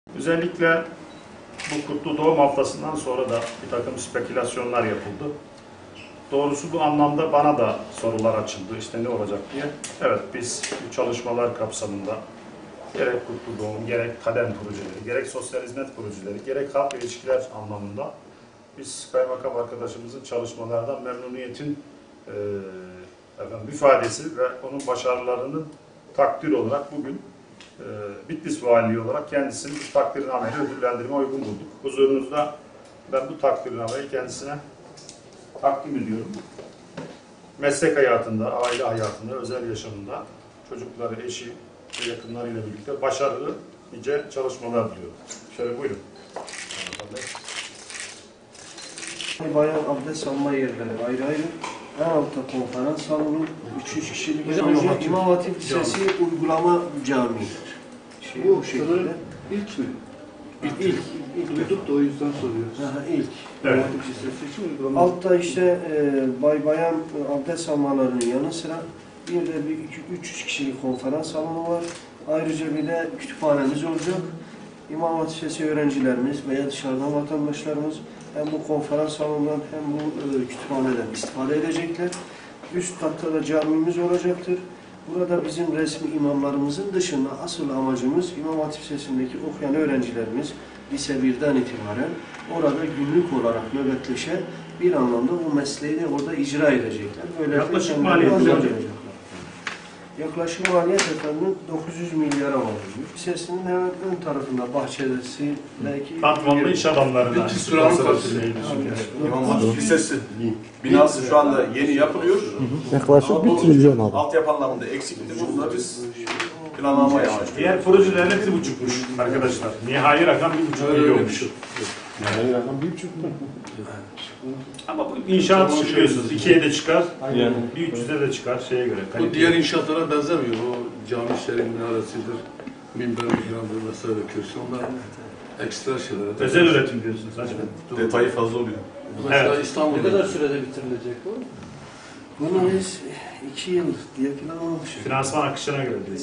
Özellikle bu Kutlu Doğum haftasından sonra da bir takım spekülasyonlar yapıldı. Doğrusu bu anlamda bana da sorular açıldı. İşte ne olacak diye. Evet, biz bu çalışmalar kapsamında gerek Kutlu Doğum, gerek kadem projeleri, gerek sosyal hizmet projeleri, gerek halk ilişkiler anlamında biz kaymakam arkadaşımızın çalışmalardan memnuniyetin ifadesi ve onun başarılarının takdir olarak bugün Bitlis Valiliği olarak kendisinin bu takdirnameyi ödüllendirme uygun bulduk. Huzurunuzda ben bu takdirnameyi kendisine takdim ediyorum. Meslek hayatında, aile hayatında, özel yaşamında çocukları, eşi ve yakınlarıyla birlikte başarılı, nice çalışmalar diliyorum. Şöyle buyurun. Bayan abdest alma yerleri ayrı ayrı. En altta konferans salonu, 300 kişilik İmam Hatip Lisesi Uygulama Camii. Bu şekilde. İlk mi? İlk duyduk da o yüzden soruyoruz. İlk. Evet. Altta işte bayan abdest almalarının yanı sıra bir de 300 kişilik konferans salonu var. Ayrıca bir de kütüphanemiz olacak. İmam Hatip Lisesi öğrencilerimiz veya dışarıdan vatandaşlarımız hem bu konferans salonundan hem bu kütüphaneden istifade edecekler. Üst katta da camimiz olacaktır. Burada bizim resmi imamlarımızın dışında asıl amacımız İmam Hatip Lisesi'ndeki okuyan öğrencilerimiz lise 1'den itibaren orada günlük olarak nöbetleşe bir anlamda bu mesleği de orada icra edecekler. Böyle yaklaşık maliyet yaklaşık maliyet efendim 900 milyara var. Lisesinin hemen ön tarafında bahçesi belki Patronlu iş adamlarına. İmam Hatip Lisesi binası şu anda yeni yapılıyor. Yaklaşık 1 trilyon abi. Altyapı anlamında eksiktir. Bunu da biz planlamaya başlıyoruz. Diğer projelerine 1,5'muş arkadaşlar. Nihai rakam 1,5 milyonmuş. Nihai rakam 1,5 mu? Ama bu inşaat biliyorsunuz 2'ye de çıkar, bir 300'e de çıkar şeye göre. Bu diğer inşaatlara benzemiyor. O cami şerif minaresidir, minber mihrabıdır vesaire köşe. Onlar ekstra şeyler. Özel üretim diyorsunuz hacı. Detayı fazla oluyor. Mesela Evet. İstanbul'da. Ne kadar sürede bitirilecek bu? bunu biz 2 yıl diye planlamışız. Finansman akışına göre diyoruz.